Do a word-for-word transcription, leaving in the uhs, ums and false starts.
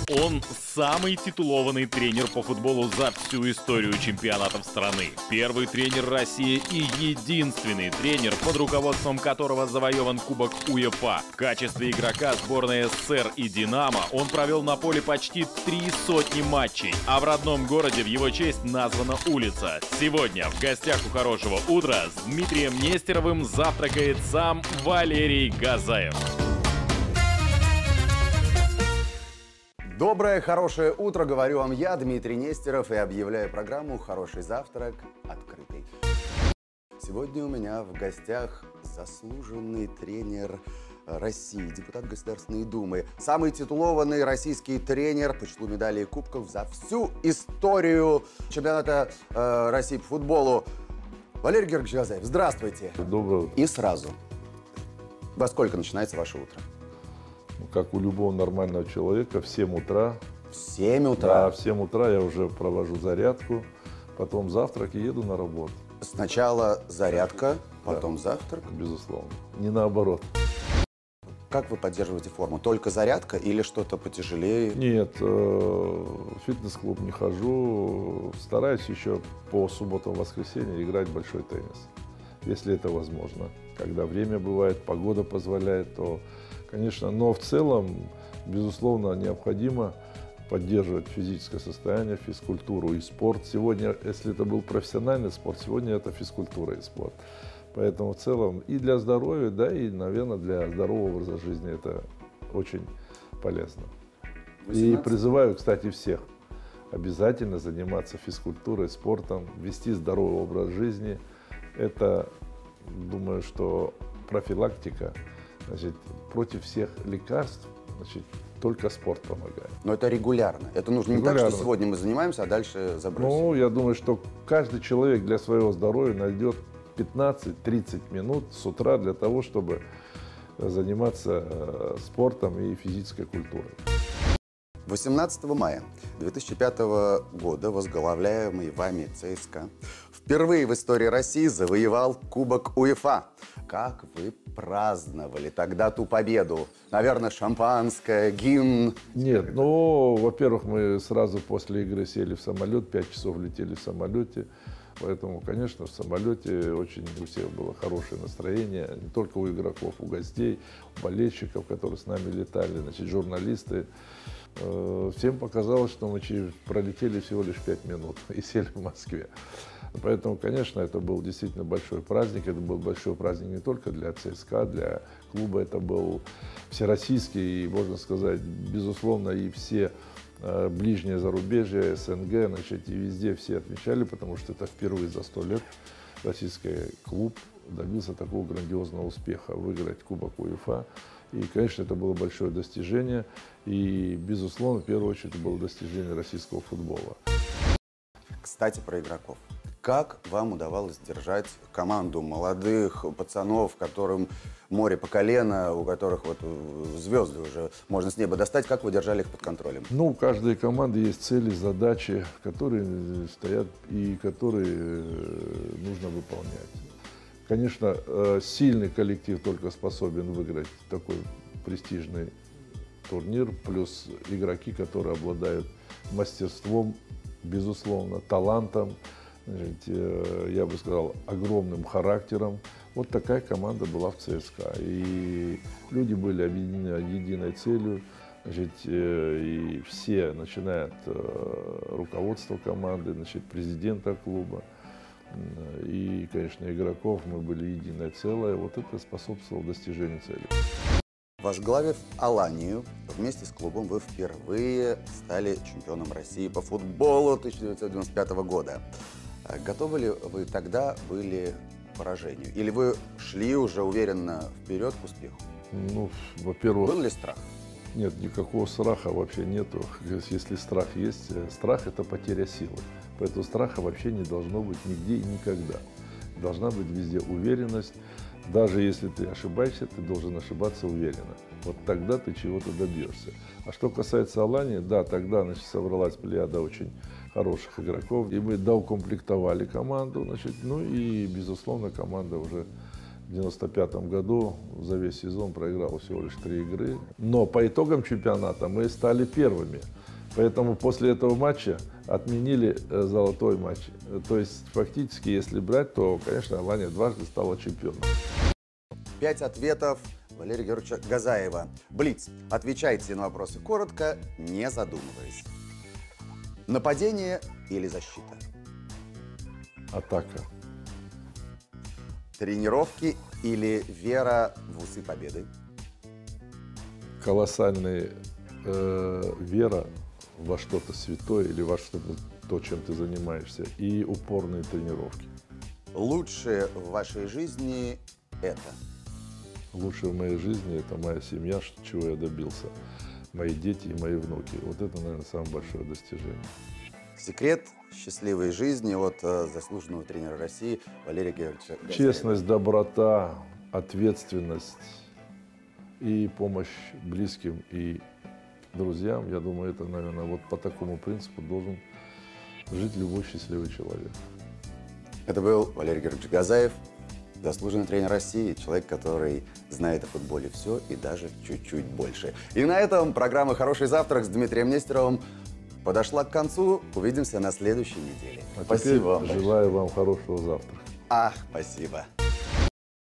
Он самый титулованный тренер по футболу за всю историю чемпионатов страны. Первый тренер России и единственный тренер, под руководством которого завоеван Кубок УЕФА. В качестве игрока сборной СССР и «Динамо» он провел на поле почти три сотни матчей, а в родном городе в его честь названа улица. Сегодня в гостях у «Хорошего утра» с Дмитрием Нестеровым завтракает сам Валерий Газаев. Доброе, хорошее утро, говорю вам я, Дмитрий Нестеров, и объявляю программу «Хороший завтрак» открытой. Сегодня у меня в гостях заслуженный тренер России, депутат Государственной Думы, самый титулованный российский тренер по числу медалей и кубков за всю историю чемпионата э, России по футболу. Валерий Георгиевич Газаев, здравствуйте. Доброе утро. И сразу, во сколько начинается ваше утро? Как у любого нормального человека, в семь утра. В семь утра? Да, в семь утра я уже провожу зарядку, потом завтрак и еду на работу. Сначала зарядка, потом да, завтрак? Безусловно. Не наоборот. Как вы поддерживаете форму? Только зарядка или что-то потяжелее? Нет, в фитнес-клуб не хожу. Стараюсь еще по субботам и воскресеньям играть в большой теннис, если это возможно. Когда время бывает, погода позволяет, то, конечно, но в целом, безусловно, необходимо поддерживать физическое состояние, физкультуру и спорт. Сегодня, если это был профессиональный спорт, сегодня это физкультура и спорт. Поэтому в целом и для здоровья, да, и, наверное, для здорового образа жизни это очень полезно. восемнадцать. И призываю, кстати, всех обязательно заниматься физкультурой, спортом, вести здоровый образ жизни. Это, думаю, что профилактика, значит, против всех лекарств, значит, только спорт помогает. Но это регулярно. Это нужно не регулярно. Так, что сегодня мы занимаемся, а дальше забросим. Ну, я думаю, что каждый человек для своего здоровья найдет пятнадцать-тридцать минут с утра для того, чтобы заниматься спортом и физической культурой. восемнадцатого мая две тысячи пятого года возглавляемый вами ЦСКА впервые в истории России завоевал Кубок УЕФА. Как вы праздновали тогда ту победу? Наверное, шампанское, гимн? Нет, ну, во-первых, мы сразу после игры сели в самолет, пять часов летели в самолете. Поэтому, конечно, в самолете очень у всех было хорошее настроение, не только у игроков, у гостей, у болельщиков, которые с нами летали, значит, журналисты. Всем показалось, что мы пролетели всего лишь пять минут и сели в Москве. Поэтому, конечно, это был действительно большой праздник. Это был большой праздник не только для ЦСКА, для клуба. Это был всероссийский, и, можно сказать, безусловно, и все ближнее зарубежье, СНГ, значит, и везде все отмечали, потому что это впервые за сто лет российский клуб добился такого грандиозного успеха, выиграть Кубок УЕФА. И, конечно, это было большое достижение. И, безусловно, в первую очередь, это было достижение российского футбола. Кстати, про игроков. Как вам удавалось держать команду молодых пацанов, которым море по колено, у которых вот звезды уже можно с неба достать? Как вы держали их под контролем? Ну, у каждой команды есть цели, задачи, которые стоят и которые нужно выполнять. Конечно, сильный коллектив только способен выиграть такой престижный турнир, плюс игроки, которые обладают мастерством, безусловно, талантом, я бы сказал, огромным характером. Вот такая команда была в ЦСКА. И люди были объединены единой целью. Значит, и все, начиная от руководства команды, значит, президента клуба и, конечно, игроков, мы были единое целое. Вот это способствовало достижению цели. Возглавив Аланию, вместе с клубом вы впервые стали чемпионом России по футболу тысяча девятьсот девяносто пятого года. Готовы ли вы тогда были к поражению? Или вы шли уже уверенно вперед к успеху? Ну, во-первых... Был ли страх? Нет, никакого страха вообще нету. Если страх есть, страх – это потеря силы. Поэтому страха вообще не должно быть нигде и никогда. Должна быть везде уверенность. Даже если ты ошибаешься, ты должен ошибаться уверенно. Вот тогда ты чего-то добьешься. А что касается Алании, да, тогда, значит, собралась плеяда очень хороших игроков. И мы доукомплектовали команду, значит, ну и, безусловно, команда уже в девяносто пятом году за весь сезон проиграла всего лишь три игры. Но по итогам чемпионата мы стали первыми. Поэтому после этого матча отменили э, золотой матч. То есть фактически, если брать, то, конечно, Алания дважды стала чемпионом. Пять ответов Валерия Георгиевича Газаева. Блиц. Отвечайте на вопросы коротко, не задумываясь. Нападение или защита? Атака. Тренировки или вера в усы победы? Колоссальная э, вера во что-то святое или во что-то, то, чем ты занимаешься, и упорные тренировки. Лучшее в вашей жизни это? Лучшее в моей жизни – это моя семья, чего я добился. Мои дети и мои внуки. Вот это, наверное, самое большое достижение. Секрет счастливой жизни от э, заслуженного тренера России Валерия Георгиевича Газаева. Честность, доброта, ответственность и помощь близким и друзьям. Я думаю, это, наверное, вот по такому принципу должен жить любой счастливый человек. Это был Валерий Георгиевич Газаев, заслуженный тренер России, человек, который знает о футболе все и даже чуть-чуть больше. И на этом программа «Хороший завтрак» с Дмитрием Нестеровым подошла к концу. Увидимся на следующей неделе. А Спасибо вам. Желаю вам хорошего завтрака. А, спасибо.